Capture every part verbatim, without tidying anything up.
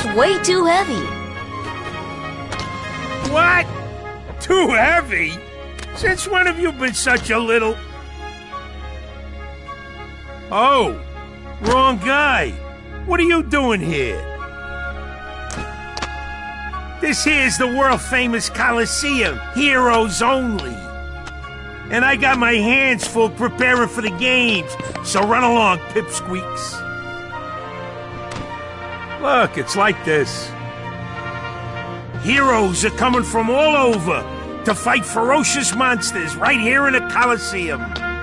just way too heavy. What? Too heavy? Since when have you been such a little... Oh, wrong guy. What are you doing here? This here's the world-famous Coliseum, heroes only. And I got my hands full preparing for the games, so run along, pipsqueaks. Look, it's like this. Heroes are coming from all over to fight ferocious monsters right here in the Coliseum.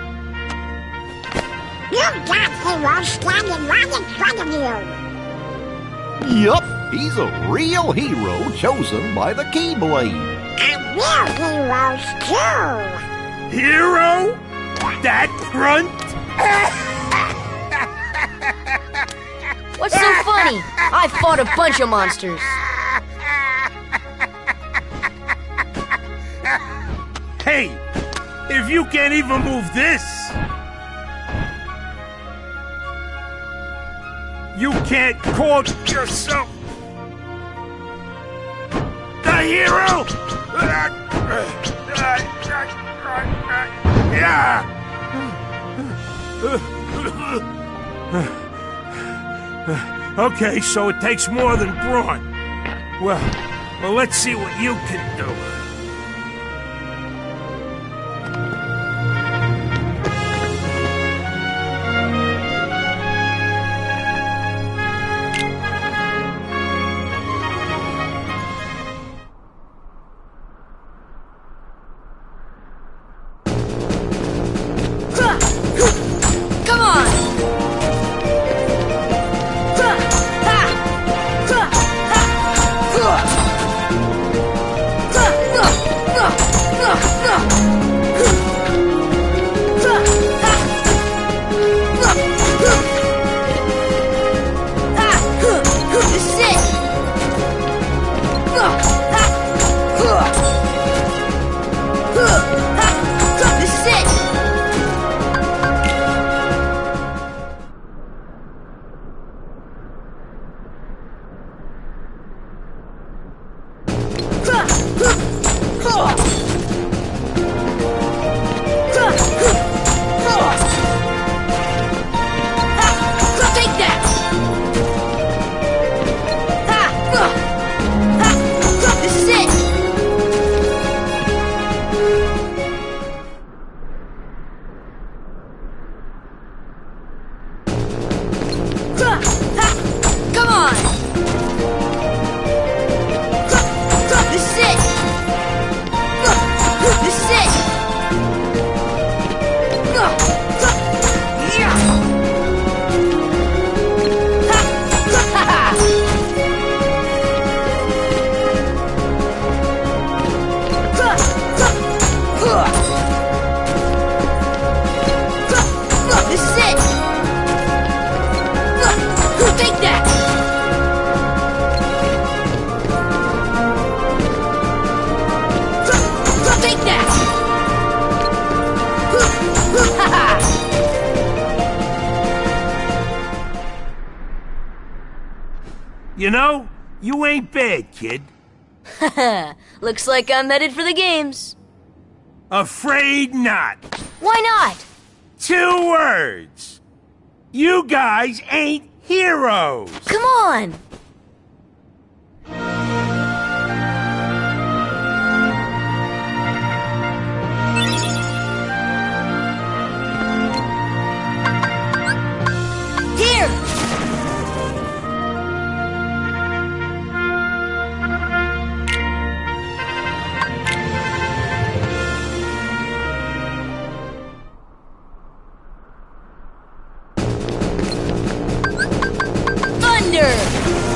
You've got heroes standing right in front of you. Yup, he's a real hero chosen by the Keyblade. And we're heroes too. Hero? That grunt? What's so funny? I fought a bunch of monsters. Hey, if you can't even move this, you can't call yourself the hero? Yeah. Okay, so it takes more than brawn. Well, well, let's see what you can do. You know, you ain't bad, kid. Looks like I'm headed for the games. Afraid not. Why not? Two words. You guys ain't heroes. Come on. Thunder!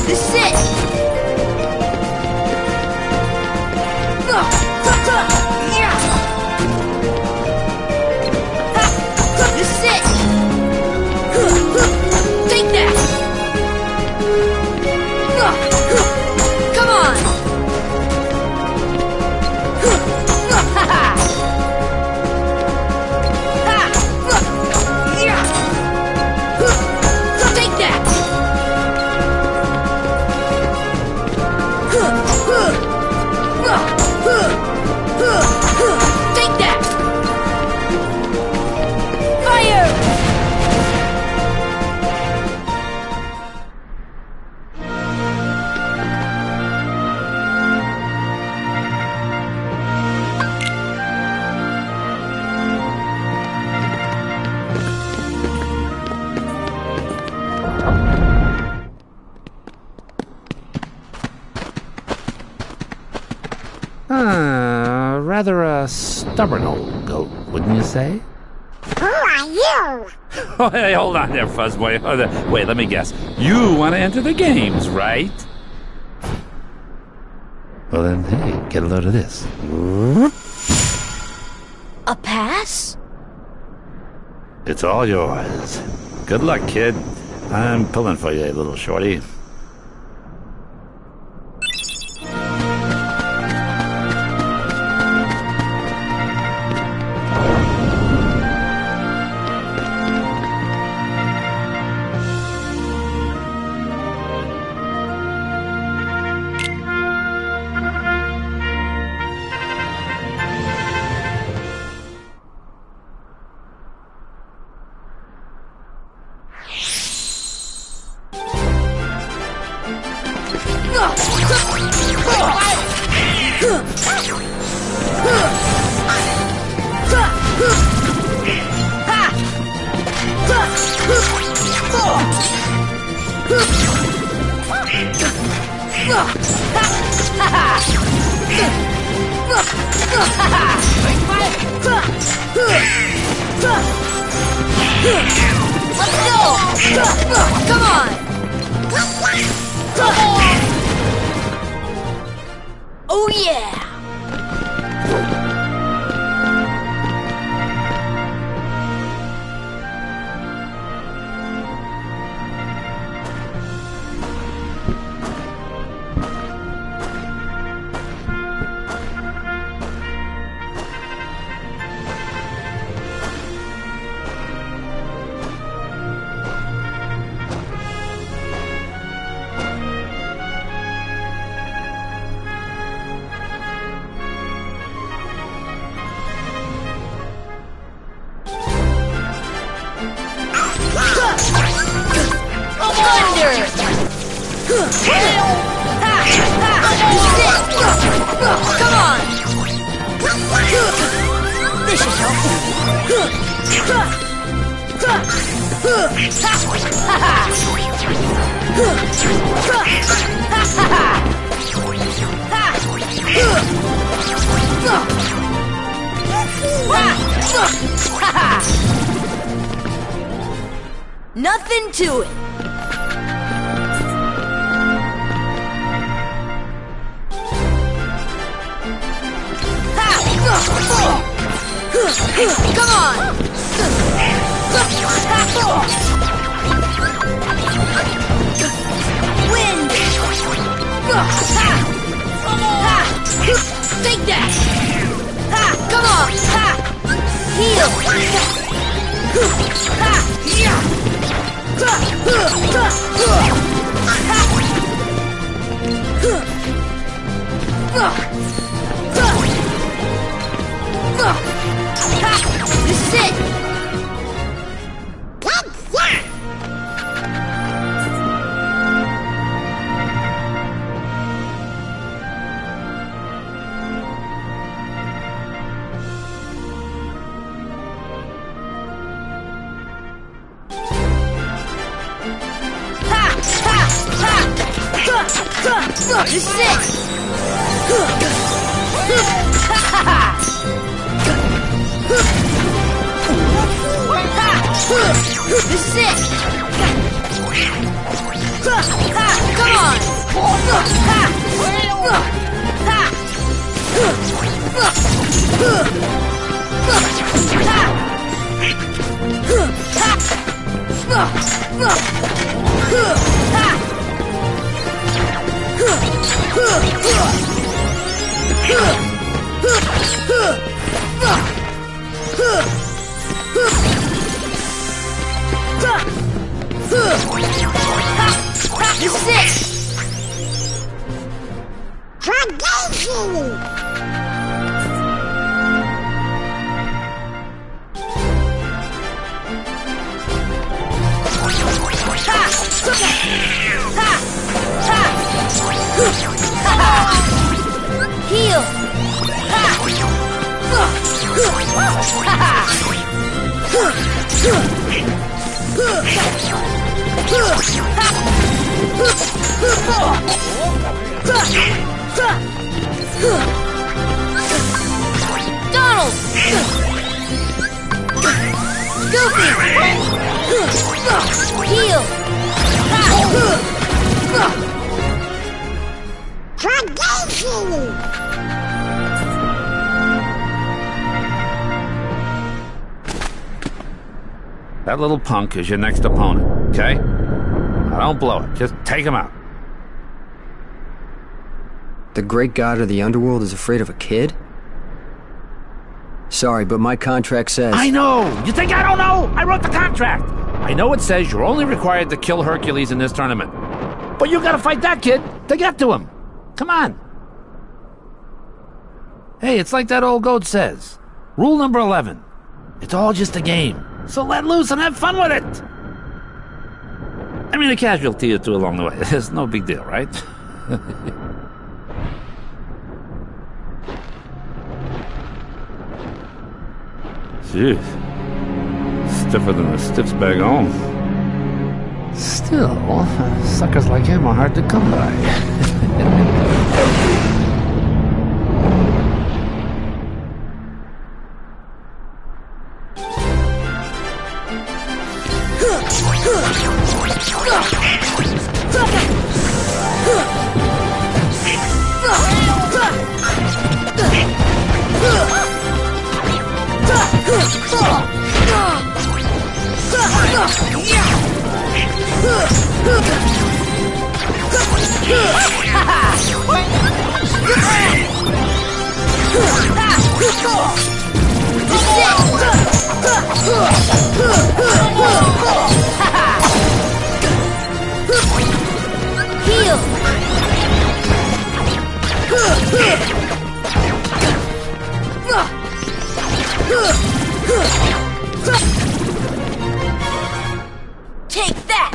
This is it! Yeah! This is it! Take that! Come on! Take that! Take that! Fire! Uh, rather a stubborn old goat, wouldn't you say? Who are you? Oh, hey, hold on there, Fuzzboy. Hold on. Wait, let me guess. You want to enter the games, right? Well then, hey, get a load of this. A pass? It's all yours. Good luck, kid. I'm pulling for you, little shorty. Let's go! Come on! Oh yeah! Come on! This should help. Nothing to it. Come on! Wind! Take that! Come on! Heal! This is it! Good shot! This is it! This is it! Come on! This is it! Tradition! Heal! Donald! Goofy! Heal! Tradition! That little punk is your next opponent, okay? Now don't blow it. Just take him out. The great god of the underworld is afraid of a kid? Sorry, but my contract says... I know! You think I don't know? I wrote the contract! I know it says you're only required to kill Hercules in this tournament. But you gotta fight that kid to get to him. Come on. Hey, it's like that old goat says. Rule number eleven. It's all just a game. So let loose and have fun with it! I mean, a casualty or two along the way. It's no big deal, right? Jeez. Stiffer than a stiff's bag home. Still, suckers like him are hard to come by. Heal! Take that!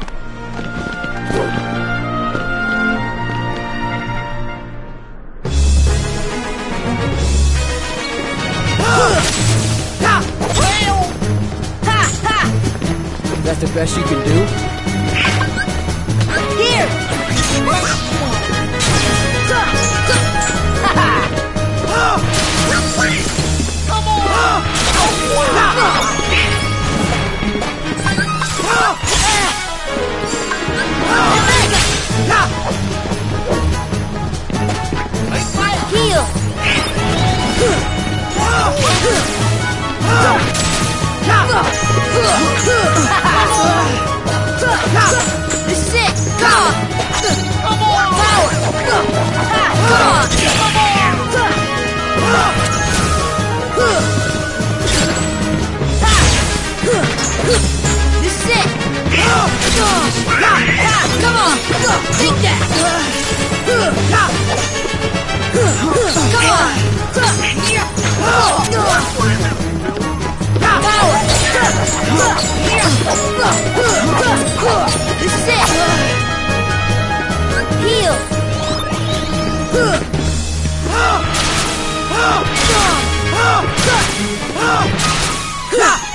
That's the best you can do? Here! Come on! Heal! This is it! Come on! Come on! Power! Come on! Come on! This is it! Come on! Take that! Come on! Power! This is it! Heal! Ha!